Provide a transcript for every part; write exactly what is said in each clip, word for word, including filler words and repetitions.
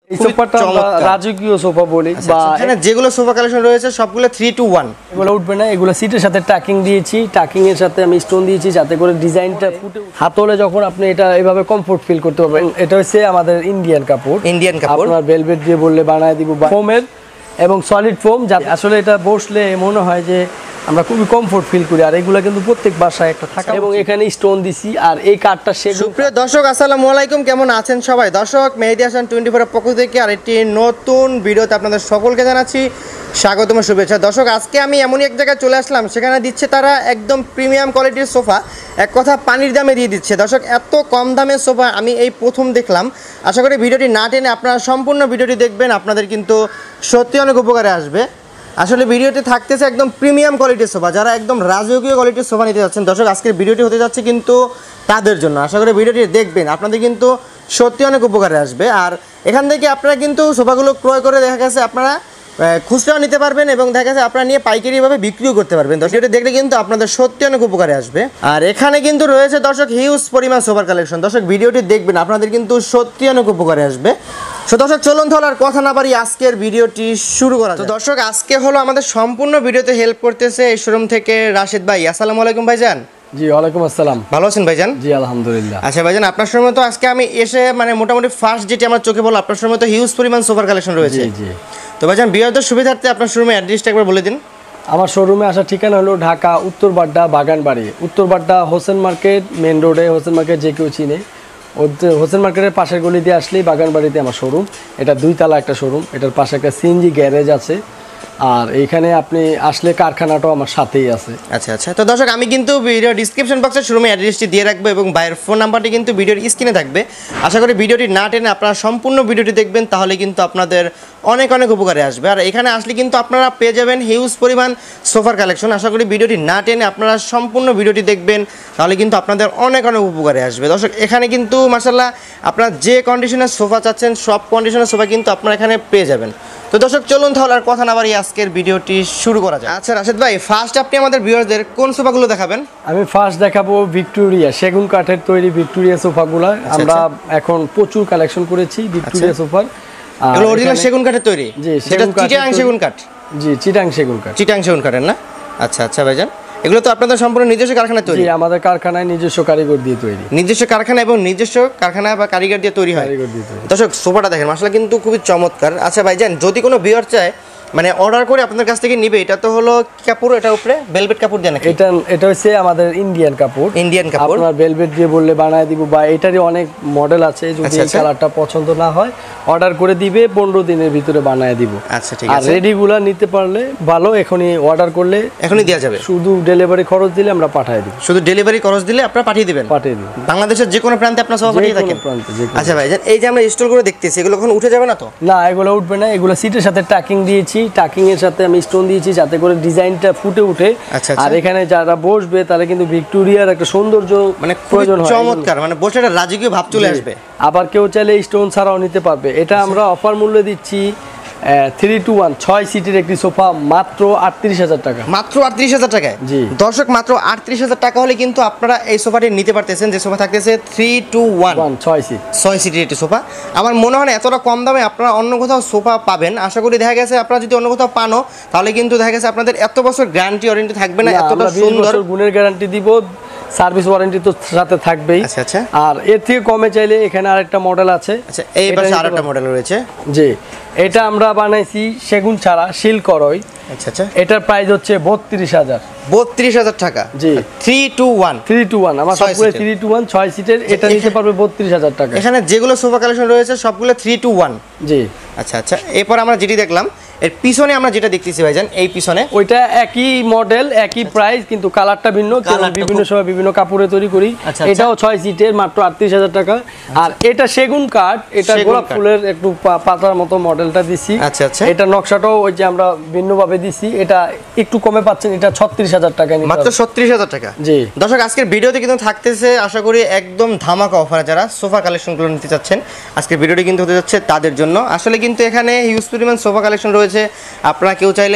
এই সোফাটা আমরা রাজকীয় সোফা বলি বা এখানে যেগুলো সোফা কালেকশন রয়েছে সবগুলো থ্রি টু ওয়ান। এগুলো উঠবে না, এগুলো সিটের সাথে টাকিং দিয়েছি, টাকিং এর সাথে আমি স্টোন দিয়েছি যাতে করে ডিজাইনটা ফুটে হাতলে যখন আপনি এটা এভাবে কমফোর্ট ফিল করতে পারবেন। এটা হচ্ছে আমাদের ইন্ডিয়ান কাপড়, ইন্ডিয়ান কাপড় আপনার ভেলভেট দিয়ে বললে বানায় দিব, ফোমের এবং সলিড ফোম, যা আসলে এটা বসলে মনে হয় যে আমরা খুবই কমফোর্ট ফিল করি। আর এগুলা কিন্তু প্রত্যেক বাসায় একটা থাকে এবং এখানে স্টোন দিছি। আর এই কাঠটা সেগুন। সুপ্রিয় দর্শক আসসালামু আলাইকুম, কেমন আছেন সবাই? দর্শক মেহেদি হাসান টোয়েন্টি ফোর এর পক্ষ থেকে আরেকটি নতুন ভিডিওতে আপনাদের সকলকে জানাচ্ছি স্বাগতম, শুভেচ্ছা। দর্শক আজকে আমি এমনই এক জায়গায় চলে আসলাম, সেখানে দিচ্ছে তারা একদম প্রিমিয়াম কোয়ালিটির সোফা, এক কথা পানির দামে দিয়ে দিচ্ছে। দর্শক এত কম দামের সোফা আমি এই প্রথম দেখলাম। আশা করি ভিডিওটি না টেনে আপনারা সম্পূর্ণ ভিডিওটি দেখবেন, আপনাদের কিন্তু সত্যি অনেক উপকারে আসবে। আসলে ভিডিওতে থাকতেছে একদম প্রিমিয়াম কোয়ালিটির সোফা, যারা একদম রাজকীয় কোয়ালিটির সোফা নিতে যাচ্ছেন। দর্শক আজকের ভিডিওটি হতে যাচ্ছে কিন্তু তাদের জন্য। আশা করি ভিডিওটি দেখবেন, আপনাদের কিন্তু সত্যি অনেক উপকারে আসবে। আর এখান থেকে আপনারা কিন্তু সোফাগুলো ক্রয় করে দেখা গেছে আপনারা খুচরাও নিতে পারবেন এবং দেখা গেছে আপনারা নিয়ে পাইকারিভাবে বিক্রিও করতে পারবেন। দর্শক এটা দেখলে কিন্তু আপনাদের সত্যি অনেক উপকারে আসবে। আর এখানে কিন্তু রয়েছে দর্শক হিউজ পরিমাণ সোফার কালেকশন। দর্শক ভিডিওটি দেখবেন, আপনাদের কিন্তু সত্যি অনেক উপকারে আসবে। তো দর্শক চলুন তাহলে আর কথা না পারি আজকের ভিডিওটি শুরু করা যাক। তো দর্শক আজকে হলো আমাদের সম্পূর্ণ ভিডিওতে হেল্প করতেছে এই শোরুম থেকে রাশেদ ভাই। আসসালামু আলাইকুম ভাইজান। জি ওয়ালাইকুম আসসালাম। ভালো আছেন ভাইজান? জি আলহামদুলিল্লাহ। আচ্ছা ভাইজান, আপনার শোরুমে তো আজকে আমি এসে মানে মোটামুটি ফার্স্ট যেটি আমার চোখে বলো, আপনার শোরুমে তো হিউজ পরিমাণ সোফার কালেকশন রয়েছে। জি জি। তো ভাইজান বিয়ারদের সুবিধার্থে আপনার শোরুমে অ্যাড্রেসটা একবার বলে দিন। আমার শোরুমে আসার ঠিকানা হলো ঢাকা উত্তরবাড্ডা বাগানবাড়ি। উত্তরবাড্ডা হোসেন মার্কেট মেন রোডে, হোসেন মার্কেট যে কেউ চিনে, হোসেন মার্কেটের পাশের গলি দিয়ে আসলেই বাগানবাড়িতে আমার শোরুম। এটা দুই তালা একটা শোরুম, এটার পাশে একটা সিএনজি গ্যারেজ আছে। আর এইখানে আপনি আসলে কারখানাটাও আমার সাথেই আছে। আচ্ছা আচ্ছা। তো দর্শক আমি কিন্তু ভিডিও ডিসক্রিপশন বক্সে শোরুমের অ্যাড্রেসটি দিয়ে রাখবো এবং বাইরের ফোন নাম্বারটি কিন্তু ভিডিওর স্ক্রিনে থাকবে। আশা করি ভিডিওটি না টেনে আপনারা সম্পূর্ণ ভিডিওটি দেখবেন, তাহলে কিন্তু আপনাদের অনেক অনেক উপকারে আসবে। আর এখানে আসলে কিন্তু আপনারা পেয়ে যাবেন হিউজ পরিমাণ সোফার কালেকশন। আশা করি ভিডিওটি না টেনে আপনারা সম্পূর্ণ ভিডিওটি দেখবেন, তাহলে কিন্তু আপনাদের অনেক অনেক উপকারে আসবে। দর্শক এখানে কিন্তু মাশাআল্লাহ আপনারা যে কন্ডিশনের সোফা চাচ্ছেন সব কন্ডিশনের সোফা কিন্তু আপনারা এখানে পেয়ে যাবেন। তো দর্শক চলুন তাহলে আর কথা না বাড়িয়ে আজকের ভিডিওটি শুরু করা যায়। আচ্ছা রাশেদ ভাই, ফার্স্ট আপনি আমাদের ভিউয়ারদের কোন সোফাগুলো দেখাবেন? আমি ফার্স্ট দেখাবো ভিক্টোরিয়া, সেগুন কাঠের তৈরি ভিক্টোরিয়া সোফাগুলো। আমরা এখন প্রচুর কালেকশন করেছি ভিক্টোরিয়া সোফার। এগুলো অরিজিনাল সেগুন কাঠের তৈরি? জি, সেগুন কাঠ। চিটাং সেগুন কাঠ? জি চিটাং সেগুন কাঠ। চিটাং সেগুন কাঠের না? আচ্ছা আচ্ছা ভাইজান, এগুলো তো আপনাদের সম্পূর্ণ নিজস্ব কারখানায় তৈরি? জি আমাদের কারখানায় নিজস্ব কারিগর দিয়ে তৈরি। নিজস্ব কারখানা এবং নিজস্ব কারখানা বা কারিগর দিয়ে তৈরি হয়। দর্শক সোফাটা দেখেন মাশাআল্লাহ কিন্তু খুবই চমৎকার। আচ্ছা ভাইজান, যদি কোনো ভিউয়ার চায় মানে অর্ডার করে আপনাদের কাছ থেকে নিবে, এটা তো হলো কাপড়, এটা উপরে ভেলভেট কাপড় দেন নাকি? এটা এটা হচ্ছে আমাদের ইন্ডিয়ান কাপড়। ইন্ডিয়ান কাপড় আপনার ভেলভেট দিয়ে বললে বানায় দিব, বা এটারই অনেক মডেল আছে। যদি এই কালারটা পছন্দ না হয় অর্ডার করে দিবে, পনেরো দিনের ভিতরে বানায় দিব। আচ্ছা ঠিক আছে। আর রেডিগুলা নিতে পারলে ভালো, এখনই অর্ডার করলে এখনই দেওয়া যাবে। শুধু ডেলিভারি খরচ দিলে আমরা পাঠিয়ে দিব। শুধু ডেলিভারি খরচ দিলে আপনারা পাঠিয়ে দিবেন? পাঠিয়ে দিব। বাংলাদেশের যে কোনো প্রান্তে আপনারা সব পাঠিয়ে থাকেন? আচ্ছা ভাইজান, এই যে আমরা স্টলগুলো দেখতেছি এগুলো কখন উঠে যাবে না তো? না এগুলো উঠবে না, এগুলো সিটের সাথে টাকিং দিয়েছি, টাকিং এর সাথে আমি স্টোন দিয়েছি যাতে করে ডিজাইনটা ফুটে ওঠে। আর এখানে যারা বসবে তারা কিন্তু ভিক্টোরিয়ার একটা সৌন্দর্য মানে প্রয়োজন হয়, চমৎকার মানে বসে একটা রাজকীয় ভাব চলে আসবে। আবার কেউ চাইলে স্টোন ছাড়াও নিতে পারবে। এটা আমরা অফার মূল্য দিচ্ছি থ্রি টু ওয়ান ছয় সিটের একটি সোফা মাত্র আটত্রিশ হাজার টাকা। মাত্র আটত্রিশ হাজার টাকায়? জি দর্শক মাত্র আটত্রিশ হাজার টাকা হলে কিন্তু আপনারা এই সোফাটি নিতে পারতেছেন, যে সোফা থাকতেছে থ্রি টু ওয়ান ছয় সিট ছয় সিটের একটি সোফা। আমার মনে হয় না এতটা কম দামে আপনারা অন্য কোথাও সোফা পাবেন। আশা করি দেখা গেছে আপনারা যদি অন্য কোথাও পানো তাহলে কিন্তু দেখা গেছে আপনাদের এত বছর গ্যারান্টি ওয়ারেন্টি থাকবে না, এতটা সুন্দর গুণের গ্যারান্টি দিব, সার্ভিস ওয়ারেন্টি তো সাথে থাকবেই। আচ্ছা আচ্ছা। আর এর থেকে কমে চাইলে এখানে আরেকটা মডেল আছে। আচ্ছা এই পাশে আরেকটা মডেল রয়েছে। জি এটা আমরা বানাইছি সেগুন ছাড়া, শিল করই। আচ্ছা আচ্ছা। এটার প্রাইস হচ্ছে বত্রিশ হাজার। বত্রিশ হাজার টাকা? জি three two one three two one আমার সবগুলো থ্রি টু ওয়ান ছয় সিটের। এটা নিতে পারবে বত্রিশ হাজার টাকা। এখানে যেগুলো সোফা কালেকশন রয়েছে সবগুলো থ্রি টু ওয়ান? জি। আচ্ছা আচ্ছা। এরপর আমরা যেটি দেখলাম এর পিছনে আমরা যেটা দেখতেছি ভাইজান, এই পিছনে ওইটা একই মডেল একই প্রাইস কিন্তু কালারটা ভিন্ন, বিভিন্ন সময় বিভিন্ন কাপড়ে তৈরি করি। এটাও ছয় সিটের মাত্র আটত্রিশ হাজার টাকা। আর এটা সেগুন কাঠ, এটা গোলাপ ফুলের একটু পাতার মতো মডেলটা দিছি। আচ্ছা আচ্ছা। এটা নকশাটাও ওই যে আমরা ভিন্নভাবে দিছি, এটা একটু কমে পাচ্ছেন, এটা ছত্রিশ হাজার টাকা। মাত্র ছত্রিশ হাজার টাকা? জি। দর্শক আজকের ভিডিওতে কিন্তু থাকতেছে আশা করি একদম ধামাকা অফার, যারা সোফা কালেকশনগুলো নিতে চাচ্ছেন আজকের ভিডিওটি কিন্তু হতে যাচ্ছে তাদের জন্য। আসলে কিন্তু এখানে হিউজ পরিমাণ সোফা কালেকশন রয়েছে। আপনারা কেউ চাইলে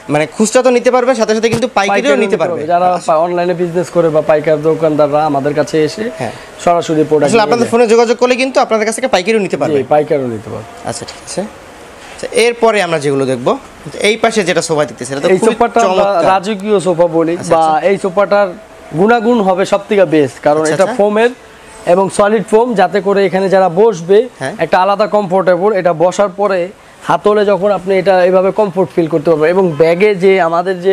মানে খুচরা তো নিতে পারবে, সাথে সাথে কিন্তু পাইকারিও নিতে পারবে। যারা অনলাইনে বিজনেস করে বা পাইকার দোকানদাররা আমাদের কাছে এসে সরাসরি প্রোডাক্ট, আসলে আপনাদের ফোনে যোগাযোগ করলে কিন্তু আপনাদের কাছ থেকে পাইকারিও নিতে পারবে। পাইকারিও নিতে পারবে। আচ্ছা ঠিক আছে। এরপরে আমরা যেগুলো দেখবো, এই পাশে যেটা সোফা দেখতেছি এটা তো এই সোফাটা রাজকীয় সোফা বলি, বা এই সোফাটার গুণাগুণ হবে সবথেকে বেস্ট, কারণ এটা ফোমের এবং সলিড ফোম, যাতে করে এখানে যারা বসবে একটা আলাদা কমফোর্টেবল, এটা বসার পরে হাতলে যখন আপনি এটা এইভাবে কমফোর্ট ফিল করতে পারবেন। এবং ব্যাগে যে আমাদের যে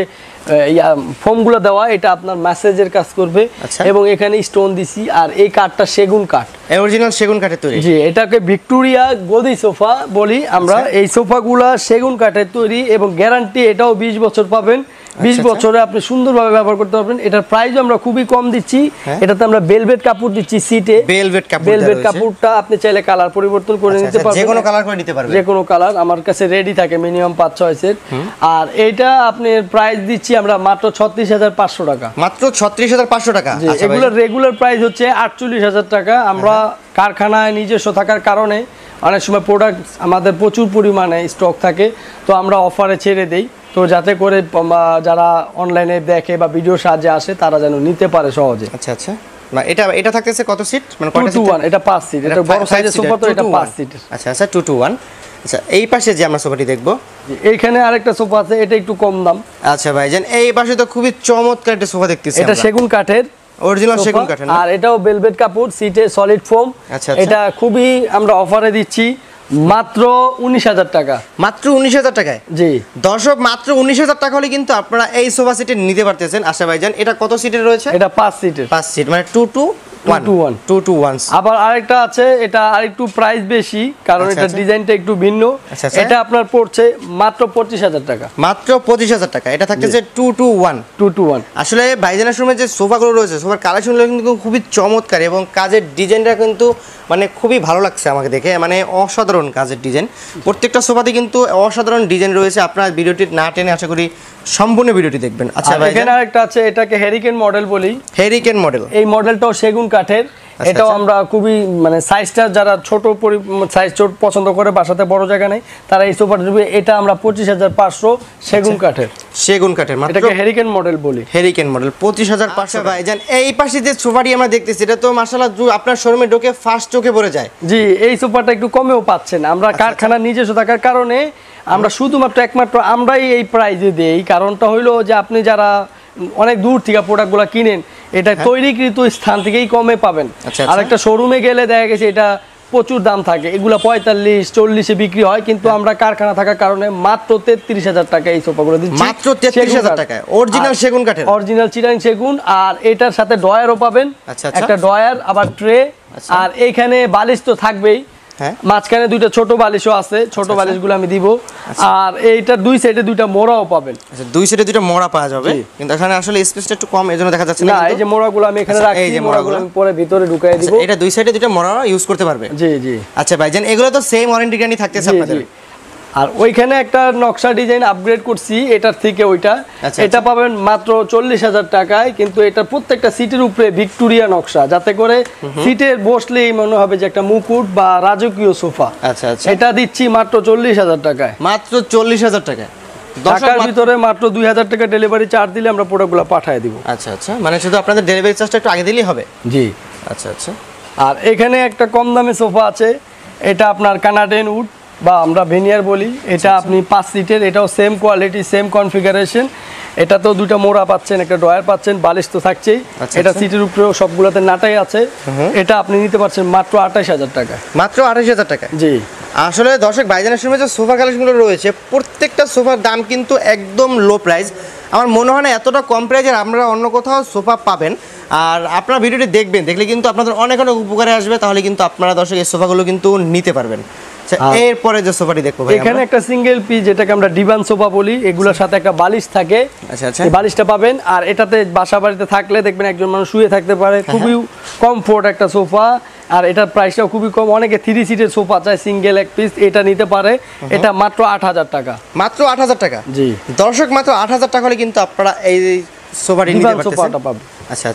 ফোমগুলো দেওয়া, এটা আপনার ম্যাসেজের কাজ করবে। এবং এখানে স্টোন দিছি, আর এই কাঠটা সেগুন কাঠ, অরিজিনাল সেগুন কাঠের তৈরি। জি, এটাকে ভিক্টোরিয়া গদি সোফা বলি আমরা। এই সোফাগুলা সেগুন কাঠের তৈরি এবং গ্যারান্টি এটাও বিশ বছর পাবেন। বিশ বছরে আপনি সুন্দরভাবে ব্যবহার করতে পারবেন। এটার প্রাইসও আমরা খুবই কম দিচ্ছি। এটাতে আমরা ভেলভেট কাপড় দিচ্ছি সিটে, ভেলভেট কাপড়। ভেলভেট কাপড়টা আপনি চাইলে কালার পরিবর্তন করে নিতে পারবেন, যে কোনো কালার করে নিতে পারবেন, যে কোনো কালার আমার কাছে রেডি থাকে, মিনিমাম পাঁচ ছয় সেট। আর এইটা আপনি প্রাইস দিচ্ছি আমরা মাত্র ছত্রিশ হাজার পাঁচশো টাকা। মাত্র ছত্রিশ হাজার পাঁচশো টাকা। এগুলোর রেগুলার প্রাইস হচ্ছে আটচল্লিশ হাজার টাকা। আমরা কারখানায় নিজস্ব থাকার কারণে অনেক সময় প্রোডাক্ট আমাদের প্রচুর পরিমাণে স্টক থাকে, তো আমরা অফারে ছেড়ে দেই, তো যাতে করে যারা অনলাইনে দেখে বা ভিডিও সাহায্যে আসে তারা যেন নিতে পারে সহজে। আচ্ছা আচ্ছা। না এটা এটা থাকতেছে কত সিট? মানে কয়টা সিট? এটা পাঁচ সিট। এটা বড় সাইজের সোফা, তো এটা পাঁচ সিট। আচ্ছা আচ্ছা, টু টু ওয়ান। আচ্ছা, এই পাশে যে আমরা সোফাটি দেখবো, এইখানে আরেকটা সোফা আছে, এটা একটু কম দাম। আচ্ছা ভাইজান, এই পাশে তো খুবই চমৎকার একটা সোফা দেখতেছি। এটা সেগুন কাঠের, অরিজিনাল সেগুন কাঠের, আর এটাও ভেলভেট কাপড়, সিটে সলিড ফোম। এটা খুবই আমরা অফারে দিচ্ছি মাত্র উনিশ হাজার টাকা। মাত্র উনিশ হাজার টাকায়? জি দর্শক, মাত্র উনিশ হাজার টাকা হলে কিন্তু আপনারা এই সোফা সিটে নিতে পারতেছেন। আশা ভাইজান, এটা কত সিটের রয়েছে? এটা পাঁচ সিটের। পাঁচ সিট, মানে two two one. Two two one. আবার আরেকটা আছে, এটা আরেকটু প্রাইস বেশি, কারণ এটা ডিজাইনটা একটু ভিন্ন। এটা আপনার পড়ছে মাত্র পঁচিশ হাজার টাকা। মাত্র পঁচিশ হাজার টাকা। এটা থাকতেছে two two one. Two two one. আসলে ভাইজানের সময় যে সোফাগুলো রয়েছে, সোফার কালেকশনগুলো কিন্তু খুবই চমৎকার এবং কাজের ডিজাইনটা কিন্তু মানে খুবই ভালো লাগছে আমাকে দেখে, মানে অসাধারণ কাজের ডিজাইন। প্রত্যেকটা সোফাতে কিন্তু অসাধারণ ডিজাইন রয়েছে। আপনার ভিডিওটি না টেনে আশা করি সম্পূর্ণ ভিডিওটি দেখবেন। আচ্ছা ভাই, এখানে আরেকটা আছে, এটাকে হেরিকেন মডেল বলি। Hurricane model. এই মডেলটাও সেগুন কাঠের। এটাও আমরা খুবই মানে সাইজটা যারা ছোট সাইজ ছোট পছন্দ করে, বাসাতে বড় জায়গা নেই, তারা এই সোফাটা নেবে। এটা আমরা পঁচিশ হাজার পাঁচশো সেগুন কাঠের। সেগুন কাঠের, এটাকে হেরিকেন মডেল বলি। হেরিকেন মডেল পঁচিশ হাজার পাঁচশো। ভাইজান, এই পাশে যে সোফাটি আমরা দেখতেছি, এটা তো মাশাআল্লাহ আপনার শোরুমে ঢোকে ফার্স্ট চোখে পড়ে যায়। জি, এই সোফাটা একটু কমেও পাচ্ছেন। আমরা কারখানা নিজস্ব থাকার কারণে আমরা শুধুমাত্র একমাত্র আমরাই এই প্রাইজে দেই। কারণটা হইলো যে আপনি যারা অনেক দূর থেকে প্রোডাক্টগুলো কিনেন, এটা তৈরিকৃত স্থান থেকেই কমে পাবেন। আর একটা শোরুমে গেলে দেখা গেছে এটা প্রচুর দাম থাকে, এগুলো পঁয়তাল্লিশ চল্লিশে বিক্রি হয়, কিন্তু আমরা কারখানা থাকার কারণে মাত্র তেত্রিশ হাজার টাকা এই সোফাগুলো দিচ্ছি। মাত্র তেত্রিশ হাজার টাকায় অরিজিনাল সেগুন কাঠের, অরিজিনাল চিটাং সেগুন। আর এটার সাথে ড্রয়ারও পাবেন, একটা ড্রয়ার, আবার ট্রে, আর এইখানে বালিশ তো থাকবেই। মাঝখানে দুইটা ছোট বালিশও আছে, ছোট বালিশগুলো আমি দিব। আর এইটা দুই সাইডে দুইটা মোড়াও পাবেন। আচ্ছা, দুই সাইডে দুইটা মোড়া পাওয়া যাবে, কিন্তু এখানে আসলে স্পেসটা একটু কম, এজন্য দেখা যাচ্ছে না। এই যে মোড়াগুলো আমি এখানে রাখছি, এই যে মোড়াগুলো আমি পরে ভিতরে ঢুকাই দিব। এটা দুই সাইডে দুইটা মোড়া ইউজ করতে পারবে। জি জি। আচ্ছা ভাইজান, এগুলো তো সেম ওয়ারেন্টি গ্যারান্টি থাকতেছে আপনাদের। আর ওইখানে একটা নকশা ডিজাইন আপগ্রেড করছি এটার থেকে ওইটা, এটা পাবেন মাত্র চল্লিশ হাজার টাকায়। কিন্তু এটা প্রত্যেকটা সিটের উপরে ভিক্টোরিয়া নকশা, যাতে করে সিটে বসলেই মনে হবে যে একটা মুকুট বা রাজকীয় সোফা। আচ্ছা আচ্ছা, এটা দিচ্ছি মাত্র চল্লিশ হাজার টাকায়। মাত্র চল্লিশ হাজার টাকায়। ঢাকার ভিতরে মাত্র দুই হাজার টাকা ডেলিভারি চার্জ দিলে আমরা প্রোডাক্টগুলো পাঠিয়ে দিব। আচ্ছা আচ্ছা, মানে শুধু আপনাদের ডেলিভারি চার্জটা একটু আগে দিলেই হবে? জি। আচ্ছা আচ্ছা। আর এখানে একটা কম দামে সোফা আছে, এটা আপনার কানাডিয়ান উড বা আমরা ভেনিয়ার বলি। এটা আপনি পাঁচ সিটের, এটাও সেম কোয়ালিটি, সেম কনফিগারেশন। এটা তো দুইটা মোড়া পাচ্ছেন, একটা ড্রয়ার পাচ্ছেন, বালিশ তো থাকছেই। এটা সিটের উপরেও সবগুলোতে নাটাই আছে। এটা আপনি নিতে পারছেন মাত্র আঠাশ হাজার টাকা। মাত্র আঠাশ হাজার টাকা? জি। আসলে দর্শক, ভাইজানের সময় যে সোফা কালেকশনগুলো রয়েছে, প্রত্যেকটা সোফার দাম কিন্তু একদম লো প্রাইস। আমার মনে হয় না এতটা কম প্রাইসের আপনারা অন্য কোথাও সোফা পাবেন। আর আপনারা ভিডিওটি দেখবেন, দেখলে কিন্তু আপনাদের অনেক অনেক উপকারে আসবে। তাহলে কিন্তু আপনারা দর্শক এই সোফাগুলো কিন্তু নিতে পারবেন। এরপরে যে সোফাটি দেখবো, এখানে একটা সিঙ্গেল পিস, যেটাকে আমরা ডিভান সোফা বলি, এগুলোর সাথে একটা বালিশ থাকে। আচ্ছা আচ্ছা, এই বালিশটা পাবেন। আর এটাতে বাসা বাড়িতে থাকলে দেখবেন একজন মানুষ শুয়ে থাকতে পারে, খুবই কমফোর্ট একটা সোফা। আর এটার প্রাইসটাও খুবই কম। অনেকে থ্রি সিটের সোফা চায় সিঙ্গেল এক পিস, এটা নিতে পারে। এটা মাত্র আট হাজার টাকা। মাত্র আট হাজার টাকা? জি। দর্শক, মাত্র আট হাজার টাকা হলে কিন্তু আপনারা এই সোফাটি নিতে পারতেছেন। আচ্ছা আচ্ছা।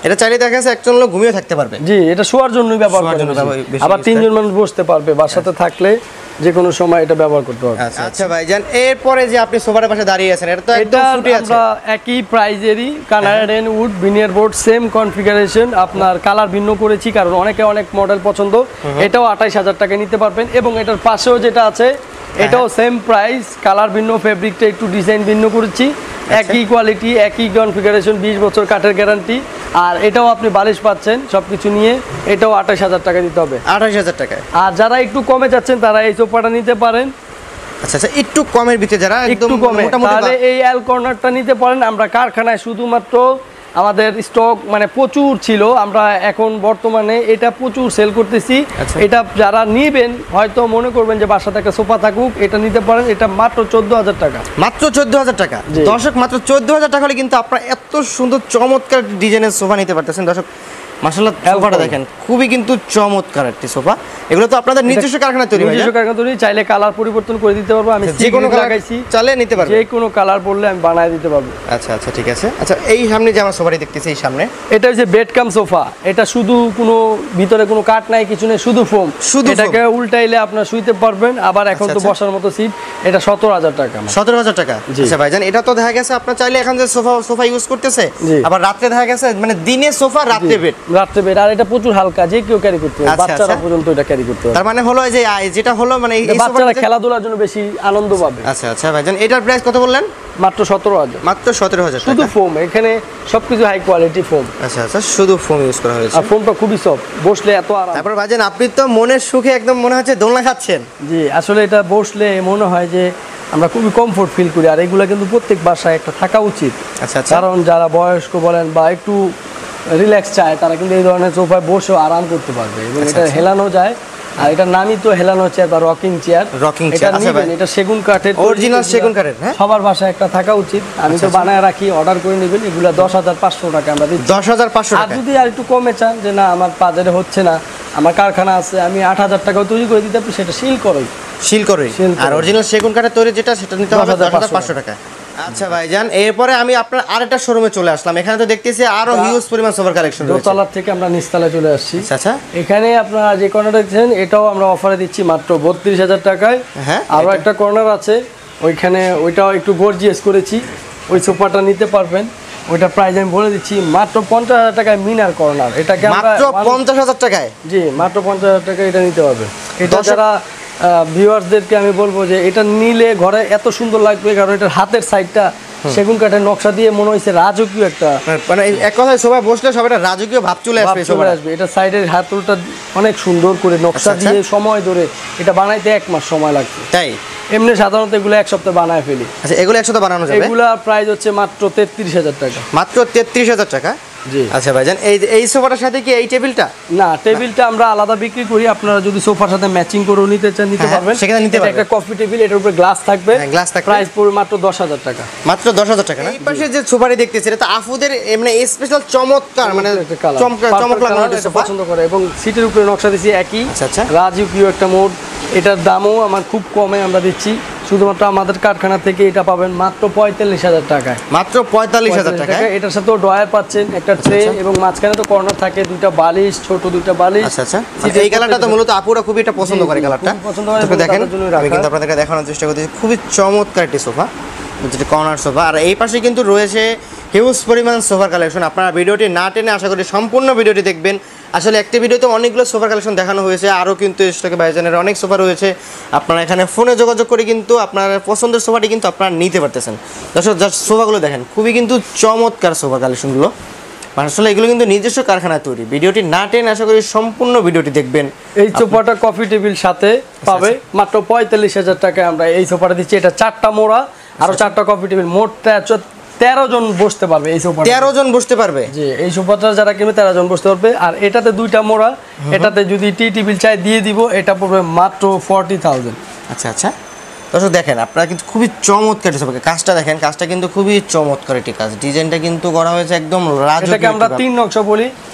এটা চাইলে দেখা যাচ্ছে একজন লোক ঘুমিয়ে থাকতে পারবে। জি, এটা শোয়ার জন্যই ব্যবহার করা যায়, আবার তিনজন মানুষ বসতে পারবে, বাসাতে থাকলে যে কোনো সময় এটা ব্যবহার করতে পারবে। আচ্ছা আচ্ছা ভাইজান, এরপরে যে আপনি সোফার পাশে দাঁড়িয়ে আছেন এটা তো একদম ফুটে আছে। আমরা একই প্রাইজেরই Canadian wood veneer board, same configuration, আপনার কালার ভিন্ন করেছি কারণ অনেকে অনেক মডেল পছন্দ। এটাও আঠাইশ হাজার টাকায় নিতে পারবেন এবং এটার পাশেও যেটা আছে এটাও সেম প্রাইস, কালার ভিন্ন, ফেব্রিকটা একটু ডিজাইন ভিন্ন করেছি, একই কোয়ালিটি একই কনফিগারেশন, বিশ বছর কাঠের গ্যারান্টি। আর এটাও আপনি বালিশ পাচ্ছেন সবকিছু নিয়ে, এটাও আঠাশ হাজার টাকা দিতে হবে। আঠাশ হাজার টাকায়। আর যারা একটু কমে যাচ্ছেন তারা এই সোফাটা নিতে পারেন। আচ্ছা আচ্ছা, একটু কমের ভিতরে যারা একদম কমে, তাহলে এই এল কর্নারটা নিতে পারেন। আমরা কারখানায় শুধুমাত্র আমাদের স্টক মানে প্রচুর ছিল, আমরা এখন বর্তমানে এটা প্রচুর সেল করতেছি। এটা যারা নিবেন হয়তো মনে করবেন যে বাসাতে একটা সোফা থাকুক, এটা নিতে পারেন। এটা মাত্র চোদ্দ হাজার টাকা। মাত্র চোদ্দ হাজার টাকা দর্শক, মাত্র চোদ্দ হাজার টাকা হলে কিন্তু আপনারা এত সুন্দর চমৎকার ডিজাইনের সোফা নিতে পারতেছেন। দর্শক মাশাআল্লাহ, সোফাটা দেখেন খুবই কিন্তু চমৎকার একটি সোফা। এগুলো তো আপনাদের নিজস্ব কারখানা তৈরি, নিজস্ব কারখানা তৈরি, চাইলে কালার পরিবর্তন করে দিতে পারবো। আমি যে কোনো লাগাইছি, চাইলে নিতে পারবো, যে কোনো কালার বললে আমি বানায় দিতে পারবো। আচ্ছা আচ্ছা, ঠিক আছে। আচ্ছা, এই সামনে যে আমরা সোফাটি দেখতেছি, এই সামনে এটা হচ্ছে বেড কাম সোফা। এটা শুধু কোনো ভিতরে কোনো কাঠ নাই, কিছু নেই, শুধু ফোম। শুধু এটাকে উল্টাইলে আপনার শুইতে পারবেন। আবার এখন তো বসার মতো সিট। এটা সতেরো হাজার টাকা। সতেরো হাজার টাকা। আচ্ছা ভাইজান, এটা তো দেখা গেছে আপনার চাইলে এখন যে সোফা সোফা ইউজ করতেছে, আবার রাত্রে দেখা গেছে মানে দিনে সোফা, রাত্রে বেড, রাত্রে বেড। আর এটা প্রচুর হালকা, যে কেউ ক্যারি করতে পারবে, বাচ্চারা পর্যন্ত এটা ক্যারি করতে পারবে। তার মানে হলো যে যেটা হলো মানে এই বাচ্চারা খেলাধুলার জন্য বেশি আনন্দ পাবে। আচ্ছা আচ্ছা ভাইজান, এটার প্রাইস কত বললেন? মাত্র সতেরো হাজার। মাত্র সতেরো হাজার, শুধু ফোম, এখানে সবকিছু হাই কোয়ালিটি ফোম। আচ্ছা আচ্ছা, শুধু ফোম ইউজ করা হয়েছে। আর ফোমটা খুবই সফট, বসলে এত আরাম। তারপর ভাইজান, আপনি তো মনের সুখে একদম মনে হচ্ছে দোলনা খাচ্ছেন। জি, আসলে এটা বসলে মনে হয় যে আমরা খুবই কমফোর্ট ফিল করি। আর এগুলো কিন্তু প্রত্যেক বাসায় একটা থাকা উচিত। আচ্ছা আচ্ছা, কারণ যারা বয়স্ক বলেন বা একটু রিল্যাক্স চায়, তারা কিন্তু এই ধরনের সোফায় বসেও আরাম করতে পারবে এবং এটা হেলানো যায়। আর এটার নামই তো হেলানো চেয়ার বা রকিং চেয়ার। রকিং চেয়ার, এটা সেগুন কাঠের, অরিজিনাল সেগুন কাঠের। হ্যাঁ, সবার বাসায় একটা থাকা উচিত। আমি তো বানায় রাখি, অর্ডার করে নেবেন। এগুলো দশ হাজার পাঁচশো টাকা আমরা দিচ্ছি। দশ হাজার পাঁচশো টাকা। আর যদি আর একটু কমে চান যে না আমার বাজারে হচ্ছে না, আমার কারখানা আছে, আমি আট হাজার টাকাও তৈরি করে দিতে পারি, সেটা সিল করই সিল করে। আর অরিজিনাল সেগুন কাঠের তৈরি যেটা, সেটা নিতে হবে দশ হাজার পাঁচশো টাকা। আচ্ছা ভাইজান, এরপরে আমি আপনার আরেকটা শোরুমে চলে আসলাম। এখানে তো দেখতেছি আরো হিউজ পরিমাণ সোফার কালেকশন রয়েছে। দোতলা থেকে আমরা নিচতলায় চলে আসছি। আচ্ছা, এখানে আপনারা যে কর্নারটা দেখছেন, এটাও আমরা অফারে দিচ্ছি মাত্র বত্রিশ হাজার টাকায়। হ্যাঁ, আরো একটা কর্নার আছে, ওইখানে ওইটাও একটু গর্জিয়াস করেছি, ওই সোফাটা নিতে পারবেন। ওইটা প্রাইস আমি বলে দিচ্ছি মাত্র পঞ্চাশ হাজার টাকায়, মিনার কর্নার। এটাকে মাত্র পঞ্চাশ হাজার টাকায়। জি, মাত্র পঞ্চাশ হাজার টাকায় এটা নিতে হবে। এটা যারা ভিউয়ার্সদেরকে আমি বলবো যে এটা নিলে ঘরে এত সুন্দর লাগবে, কারণ এটার হাতের সাইডটা সেগুন কাঠের নকশা দিয়ে মনে হয়েছে রাজকীয় একটা, মানে এক কথায় সবাই বসলে সব একটা রাজকীয় ভাব চলে আসবে। চলে আসবে। এটা সাইডের হাতলটা অনেক সুন্দর করে নকশা দিয়ে সময় ধরে এটা বানাইতে এক মাস সময় লাগছে। তাই এমনি সাধারণত এগুলো এক সপ্তাহে বানায় ফেলি। আচ্ছা, এগুলো এক সপ্তাহে বানানো যাবে? এগুলোর প্রাইস হচ্ছে মাত্র তেত্রিশ হাজার টাকা। মাত্র তেত্রিশ হাজার টাকা। জি। আচ্ছা ভাইজান, এই এই সোফাটার সাথে কি এই টেবিলটা? না, টেবিলটা আমরা আলাদা বিক্রি করি। আপনারা যদি সোফার সাথে ম্যাচিং করে নিতে চান নিতে পারবেন, সেখানে নিতে পারবেন। একটা কফি টেবিল, এটার উপরে গ্লাস থাকবে, গ্লাস থাকবে। প্রাইস পড়বে মাত্র দশ হাজার টাকা। মাত্র দশ হাজার টাকা। এই পাশে যে সোফাটি দেখতেছি, এটা তো আফুদের মানে স্পেশাল চমৎকার, মানে চমৎকার চমক লাগানো সোফা পছন্দ করে এবং সিটের উপরে নকশা দিয়েছি একই। আচ্ছা আচ্ছা, রাজকীয় একটা মোড। এটার দামও আমার খুব কমে আমরা দিচ্ছি, শুধুমাত্র আমাদের কারখানা থেকে এটা পাবেন মাত্র পঁয়তাল্লিশ হাজার টাকায়। মাত্র পঁয়তাল্লিশ হাজার টাকা। এটার সাথেও ড্রয়ার পাচ্ছেন, একটা ট্রে এবং মাঝখানে তো কর্নার থাকে, দুইটা বালিশ, ছোট দুইটা বালিশ। আচ্ছা আচ্ছা, এই কালারটা তো মূলত আপুরা খুবই এটা পছন্দ করে। কালারটা পছন্দ করে, দেখেন আমি কিন্তু আপনাদেরকে দেখানোর চেষ্টা করতেছি। খুবই চমৎকার একটি সোফা, যেটা কর্নার সোফা। আর এই পাশে কিন্তু রয়েছে হিউজ পরিমাণ সোফার কালেকশন। আপনারা ভিডিওটি না টেনে আশা করি সম্পূর্ণ ভিডিওটি দেখবেন। আসলে একটি ভিডিওতে অনেকগুলো সোফার কালেকশন দেখানো হয়েছে, আরও কিন্তু স্টকে ভাইজানের অনেক সোফা রয়েছে। আপনারা এখানে ফোনে যোগাযোগ করে কিন্তু আপনার পছন্দের সোফাটি কিন্তু আপনারা নিতে পারতেছেন। দর্শক, জাস্ট সোফাগুলো দেখেন, খুবই কিন্তু চমৎকার সোফা কালেকশনগুলো। আসলে এগুলো কিন্তু নিজস্ব কারখানায় তৈরি। ভিডিওটি না টেনে আশা করি সম্পূর্ণ ভিডিওটি দেখবেন। এই সোফাটা কফি টেবিল সাথে পাবে মাত্র পঁয়তাল্লিশ হাজার টাকায় আমরা এই সোফাটা দিচ্ছি। এটা চারটা মোড়া, আরো চারটা কফি টেবিল, মোটটা তেরো জন বসতে পারবে এই সোফা। তেরো জন বসতে পারবে? জি, এই সোফাটা যারা কিনবে তেরো জন বসতে পারবে। আর এটাতে দুইটা মোড়া, এটাতে যদি টি টেবিল চাই দিয়ে দিব, এটা পড়বে মাত্র ফর্টি থাউজেন্ড। আচ্ছা আচ্ছা, দর্শক দেখেন, আপনারা কিন্তু খুবই চমৎকার সোফা। কাজটা দেখেন, কাজটা কিন্তু খুবই চমৎকার একটি কাজ। ডিজাইনটা কিন্তু করা হয়েছে একদম রাজকীয়। এটাকে আমরা তিন নকশা বলি।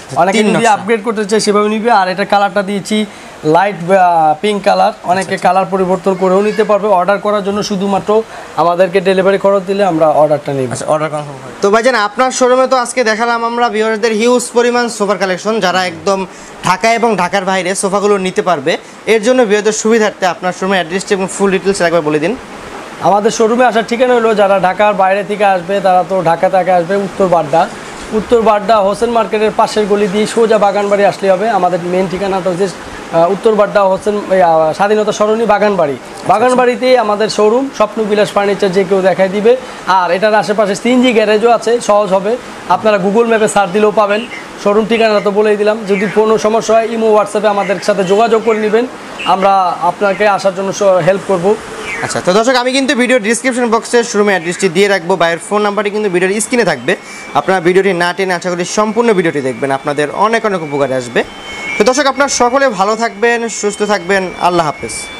অনেকে যদি আপগ্রেড করতে চায় সেভাবে নিবে। আর এটা কালারটা দিয়েছি লাইট পিঙ্ক কালার, অনেকে কালার পরিবর্তন করেও নিতে পারবে। অর্ডার করার জন্য শুধুমাত্র আমাদেরকে ডেলিভারি খরচ দিলে আমরা অর্ডারটা নিব। আচ্ছা, অর্ডার কনফার্ম হয়। তো ভাইজান আপনার শোরুমে তো আজকে দেখালাম আমরা ভিউয়ারদের হিউজ পরিমাণ সোফার কালেকশন, যারা একদম ঢাকা এবং ঢাকার বাইরে সোফাগুলো নিতে পারবে। এর জন্য ভিউয়ারদের সুবিধার্থে আপনার শোরুমের অ্যাড্রেসটি এবং ফুল ডিটেলস একবার বলে দিন। আমাদের শোরুমে আসার ঠিকানা হলো, যারা ঢাকার বাইরে থেকে আসবে তারা তো ঢাকা থেকে আসবে উত্তর বাড্ডা, উত্তর বাড্ডা হোসেন মার্কেটের পাশের গলি দিয়ে সোজা বাগানবাড়ি আসলে হবে। আমাদের মেন ঠিকানাটা হচ্ছে উত্তর বাড্ডা হোসেন স্বাধীনতা সরণি বাগানবাড়ি। বাগানবাড়িতেই আমাদের শোরুম স্বপ্ন বিলাস ফার্নিচার, যে কেউ দেখাই দিবে। আর এটার আশেপাশে সিএনজি গ্যারেজও আছে, সহজ হবে, আপনারা গুগল ম্যাপে সার্চ দিলেও পাবেন। শোরুম ঠিকানা তো বলেই দিলাম। যদি কোনো সমস্যা হয় ইমো হোয়াটসঅ্যাপে আমাদের সাথে যোগাযোগ করে নেবেন, আমরা আপনাকে আসার জন্য হেল্প করব। আচ্ছা, তো দর্শক আমি কিন্তু ভিডিও ডিসক্রিপশন বক্সে শোরুমের অ্যাড্রেসটি দিয়ে রাখবো, বাইরের ফোন নাম্বারটি কিন্তু ভিডিওর স্ক্রিনে থাকবে। আপনারা ভিডিওটি না টেনে আশা করি সম্পূর্ণ ভিডিওটি দেখবেন, আপনাদের অনেক অনেক উপকারে আসবে। তো দর্শক আপনারা সকলে ভালো থাকবেন, সুস্থ থাকবেন, আল্লাহ হাফেজ।